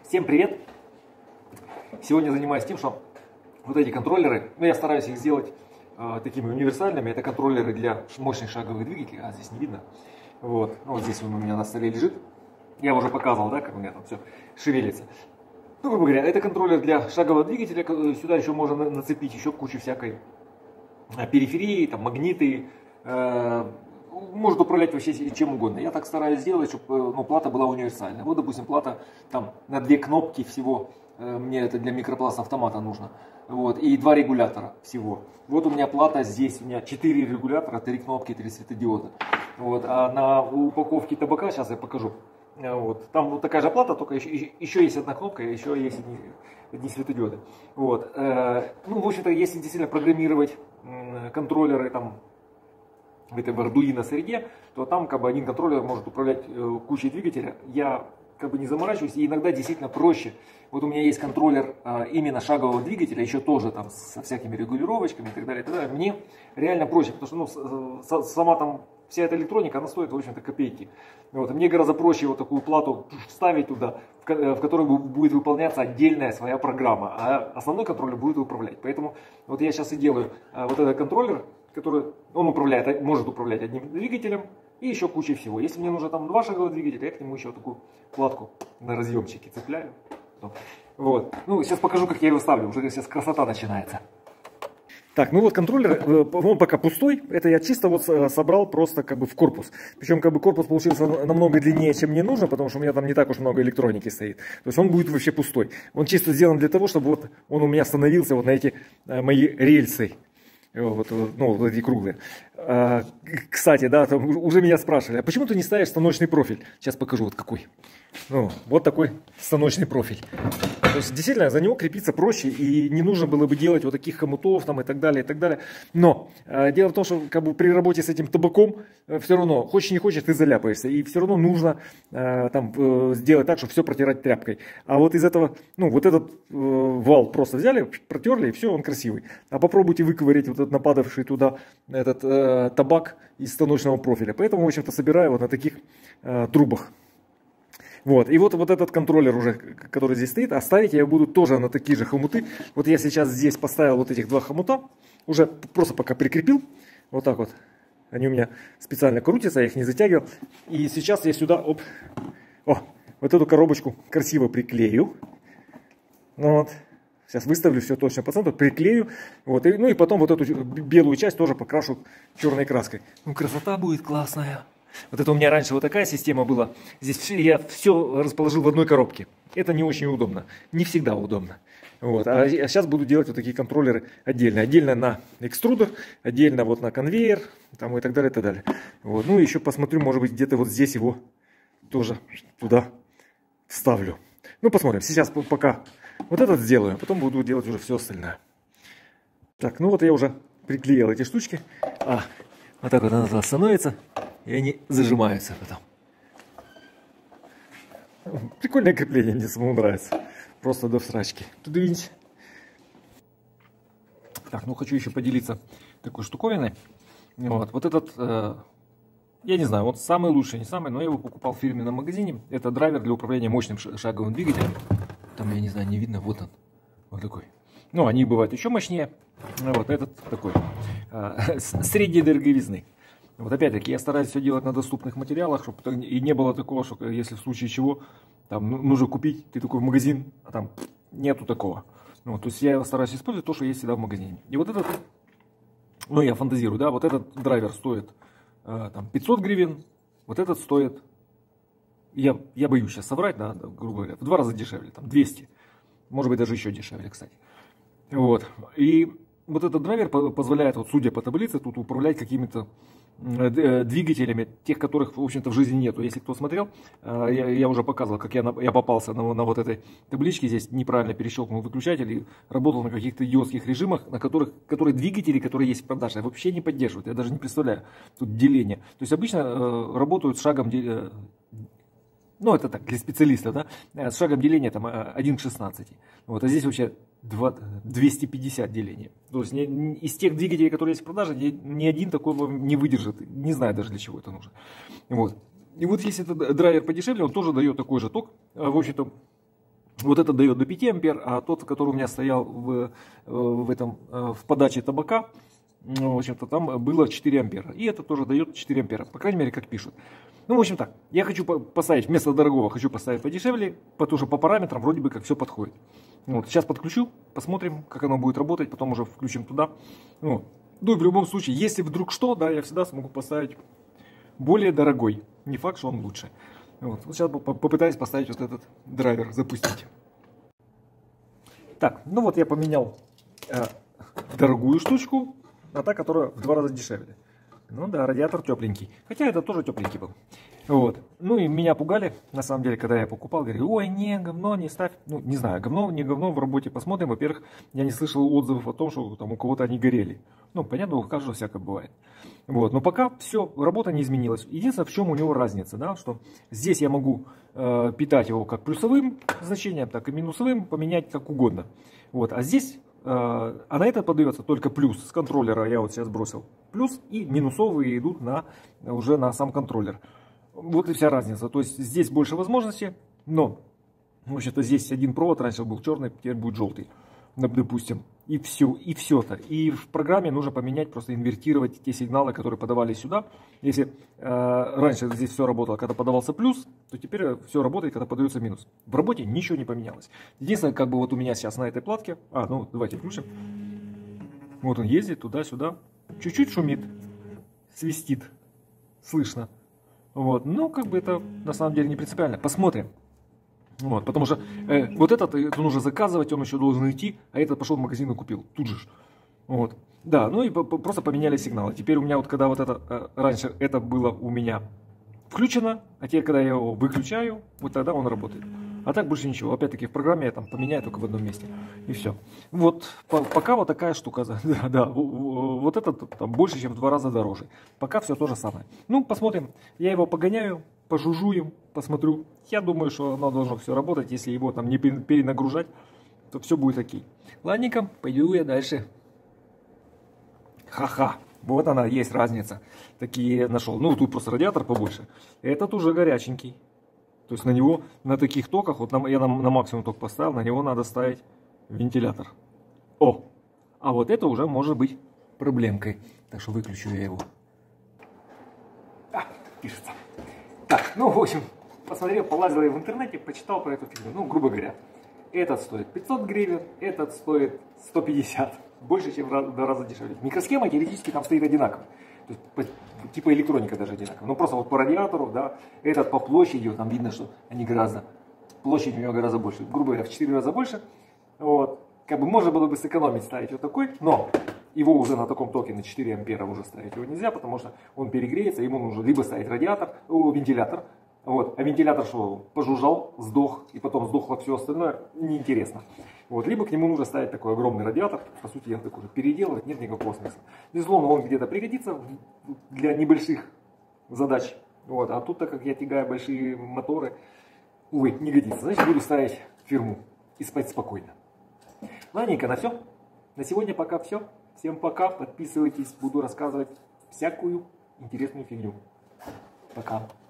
Всем привет! Сегодня занимаюсь тем, что вот эти контроллеры, я стараюсь их сделать такими универсальными. Это контроллеры для мощных шаговых двигателей, здесь не видно. Вот здесь он у меня на столе лежит. Я уже показывал, да, как у меня там все шевелится. Ну, грубо говоря, это контроллер для шагового двигателя. Сюда еще можно нацепить еще кучу всякой периферии, там магниты. Может управлять вообще чем угодно. Я так стараюсь сделать, чтобы плата была универсальная. Вот, допустим, плата там на 2 кнопки всего. Мне это для микрокласса автомата нужно. Вот, и 2 регулятора всего. Вот у меня плата здесь, у меня 4 регулятора, 3 кнопки, 3 светодиода. Вот, а на упаковке табака, сейчас я покажу. Вот, там вот такая же плата, только еще есть одна кнопка, еще есть одни светодиоды. Вот, ну, в общем-то, если действительно программировать контроллеры там в этой Arduino среде, то там как бы один контроллер может управлять кучей двигателя. Я как бы не заморачиваюсь, и иногда действительно проще. Вот у меня есть контроллер именно шагового двигателя, еще тоже там со всякими регулировочками и так далее, и так далее. Мне реально проще, потому что сама там вся эта электроника, она стоит, в общем-то, копейки. Вот, мне гораздо проще вот такую плату вставить туда, в которой будет выполняться отдельная своя программа, а основной контроллер будет управлять. Поэтому вот я сейчас и делаю вот этот контроллер, который он может управлять одним двигателем и еще кучей всего. Если мне нужно там 2 шаговых двигателя, я к нему еще такую платку на разъемчике цепляю. Вот. Ну, сейчас покажу, как я его ставлю. Уже сейчас красота начинается. Так, ну вот контроллер, он пока пустой. Это я чисто вот собрал просто как бы в корпус. Причем как бы корпус получился намного длиннее, чем мне нужно, потому что у меня там не так уж много электроники стоит. То есть он будет вообще пустой. Он чисто сделан для того, чтобы вот он у меня становился вот на эти мои рельсы. Вот, ну, вот эти круглые. Кстати, да, там уже меня спрашивали, а почему ты не ставишь станочный профиль? Сейчас покажу, вот какой. Ну, вот такой станочный профиль. То есть, действительно, за него крепиться проще, и не нужно было бы делать вот таких хомутов там, и так далее, и так далее. Но дело в том, что как бы, при работе с этим табаком все равно, хочешь не хочешь, ты заляпаешься. И все равно нужно там сделать так, чтобы все протирать тряпкой. А вот из этого, ну, вот этот вал просто взяли, протерли, и все, он красивый. А попробуйте выковырять вот этот нападавший туда этот табак из станочного профиля. Поэтому, в общем-то, собираю вот на таких трубах. Вот, и вот этот контроллер уже, который здесь стоит, оставить я буду тоже на такие же хомуты. Вот я сейчас здесь поставил вот этих 2 хомута, уже просто пока прикрепил, вот так вот. Они у меня специально крутятся, я их не затягивал. И сейчас я сюда, вот эту коробочку красиво приклею. Вот. Сейчас выставлю все точно по центру, приклею. Вот, ну и потом вот эту белую часть тоже покрашу черной краской. Ну, красота будет классная. Вот это у меня раньше вот такая система была. Здесь я все расположил в одной коробке. Это не очень удобно. Не всегда удобно. Вот. А сейчас буду делать вот такие контроллеры отдельно. Отдельно на экструдер, отдельно вот на конвейер там, и так далее, и так далее. Вот. Ну и еще посмотрю, может быть, где-то вот здесь его тоже туда вставлю. Ну, посмотрим. Сейчас пока вот этот сделаю, а потом буду делать уже все остальное. Так, ну вот я уже приклеил эти штучки. Вот так вот она становится. И они зажимаются потом. Прикольное крепление, мне самому нравится. Просто до всрачки. Тудынь. Так, ну хочу еще поделиться такой штуковиной. Вот этот, я не знаю, он самый лучший, не самый, но я его покупал в фирменном магазине. Это драйвер для управления мощным шаговым двигателем. Там, я не знаю, не видно, вот он. Вот такой. Ну, они бывают еще мощнее. Вот этот такой. Средней дороговизны. Вот опять-таки я стараюсь все делать на доступных материалах, чтобы и не было такого, что если в случае чего там нужно купить, ты такой в магазин, а там нету такого. Ну, то есть я стараюсь использовать то, что есть всегда в магазине. И вот этот, ну я фантазирую, да, вот этот драйвер стоит там 500 гривен, вот этот стоит, я боюсь сейчас соврать, да, грубо говоря, в 2 раза дешевле, там 200, может быть даже еще дешевле, кстати. Вот, и вот этот драйвер позволяет, вот судя по таблице, тут управлять какими-то двигателями, тех, которых, в общем-то, в жизни нету. Если кто смотрел, я уже показывал, как я попался на вот этой табличке, здесь неправильно перещелкнул выключатель и работал на каких-то идиотских режимах, которые двигатели, которые есть в продаже, вообще не поддерживают. Я даже не представляю тут деление. То есть обычно работают с шагом, ну это так, для специалистов, да, с шагом деления там 1 к 16. Вот, а здесь вообще 250 деления. То есть из тех двигателей, которые есть в продаже, ни один такого не выдержит. Не знаю даже, для чего это нужно. Вот. И вот если этот драйвер подешевле, он тоже дает такой же ток. В общем-то, Вот это дает до 5 ампер, а тот, который у меня стоял в подаче табака, ну, в общем-то, там было 4 ампера. И это тоже дает 4 ампера, по крайней мере, как пишут. Ну, в общем так, я хочу поставить, вместо дорогого, хочу поставить подешевле, потому что по параметрам вроде бы как все подходит. Вот, сейчас подключу, посмотрим, как оно будет работать, потом уже включим туда. Вот. Ну, и в любом случае, если вдруг что, да, я всегда смогу поставить более дорогой. Не факт, что он лучше. Вот сейчас попытаюсь поставить вот этот драйвер, запустить. Так, ну вот я поменял дорогую штучку на та, которая в 2 раза дешевле. Ну да, радиатор тепленький. Хотя это тоже тепленький был. Вот. Ну и меня пугали, на самом деле, когда я покупал, говорили, ой, не, говно, не ставь. Ну, не знаю, говно, не говно, в работе посмотрим. Во-первых, я не слышал отзывов о том, что там у кого-то они горели. Ну, понятно, у каждого всякое бывает. Вот. Но пока все, работа не изменилась. Единственное, в чем у него разница, да, что здесь я могу питать его как плюсовым значением, так и минусовым, поменять как угодно. Вот. А здесь... А на это подается только плюс с контроллера, я вот сейчас бросил плюс, и минусовые идут уже на сам контроллер. Вот и вся разница. То есть здесь больше возможностей, но в общем-то здесь один провод раньше был черный, теперь будет желтый, допустим. И все-то. И в программе нужно поменять, просто инвертировать те сигналы, которые подавались сюда. Если раньше здесь все работало, когда подавался плюс, то теперь все работает, когда подается минус. В работе ничего не поменялось. Единственное, как бы вот у меня сейчас на этой платке, ну давайте включим. Вот он ездит туда-сюда, чуть-чуть шумит, свистит, слышно. Вот, но как бы это на самом деле не принципиально. Посмотрим. Вот, потому что вот это нужно заказывать, он еще должен идти, а этот пошел в магазин и купил тут же. Вот. Да, ну и просто поменяли сигналы. Теперь у меня вот когда вот это, раньше это было у меня включено, а теперь когда я его выключаю, вот тогда он работает. А так больше ничего. Опять-таки в программе я там поменяю только в одном месте. И все. Вот пока вот такая штука. Да, вот этот там больше, чем в 2 раза дороже. Пока все то же самое. Ну, посмотрим. Я его погоняю, пожужжу, посмотрю. Я думаю, что оно должно все работать. Если его там не перенагружать, то все будет окей. Ладненько, пойду я дальше. Ха-ха. Вот она, есть разница. Такие нашел. Ну, тут просто радиатор побольше. Этот уже горяченький. То есть на него, на таких токах, вот я на максимум ток поставил, на него надо ставить вентилятор. О! А вот это уже может быть проблемкой. Так что выключу я его. Пишется. Так, ну в общем, посмотрел, полазил я в интернете, почитал про эту фигню. Ну, грубо говоря, этот стоит 500 гривен, этот стоит 150. Больше, чем в 2 раза дешевле. Микросхема теоретически там стоит одинаково. То есть, типа электроника даже одинаковая. Но просто вот по радиатору, да, этот по площади, там видно, что они площадь у него гораздо больше. Грубо говоря, в 4 раза больше. Вот. Как бы можно было бы сэкономить, ставить вот такой, но его уже на таком токе на 4 ампера уже ставить его нельзя, потому что он перегреется, ему нужно либо ставить вентилятор, вот, а вентилятор что, пожужжал, сдох, и потом сдохло все остальное, неинтересно. Вот, либо к нему нужно ставить такой огромный радиатор, по сути, я такой переделывать нет никакого смысла. Безусловно, он где-то пригодится для небольших задач, вот, а тут, так как я тягаю большие моторы, увы, не годится. Значит, буду ставить фирму и спать спокойно. Ладненько, на все. На сегодня пока все. Всем пока, подписывайтесь, буду рассказывать всякую интересную фигню. Пока.